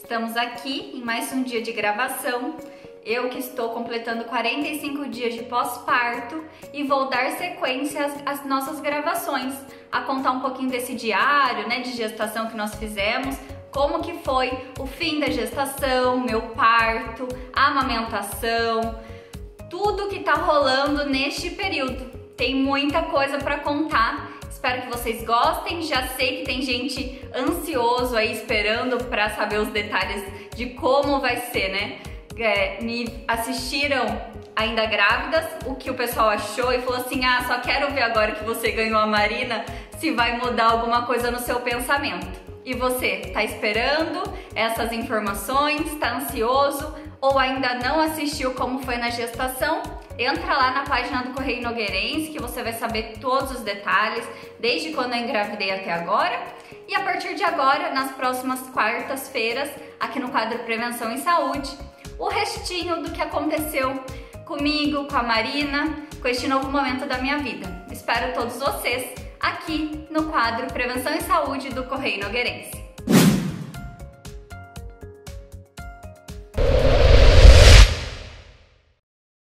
Estamos aqui em mais um dia de gravação. Eu que estou completando 45 dias de pós-parto e vou dar sequência às nossas gravações, a contar um pouquinho desse diário, de gestação que nós fizemos, como que foi o fim da gestação, meu parto, a amamentação, tudo que tá rolando neste período. Tem muita coisa para contar. Espero que vocês gostem. Já sei que tem gente ansioso aí esperando para saber os detalhes de como vai ser, né? Me assistiram ainda grávidas, o que o pessoal achou e falou assim: ah, só quero ver agora que você ganhou a Marina, se vai mudar alguma coisa no seu pensamento. E você, tá esperando essas informações? Tá ansioso? Ou ainda não assistiu como foi na gestação? Entra lá na página do Correio Nogueirense que você vai saber todos os detalhes, desde quando eu engravidei até agora. E a partir de agora, nas próximas quartas-feiras, aqui no quadro Prevenção em Saúde, o restinho do que aconteceu comigo, com a Marina, com este novo momento da minha vida. Espero todos vocês aqui no quadro Prevenção em Saúde do Correio Nogueirense.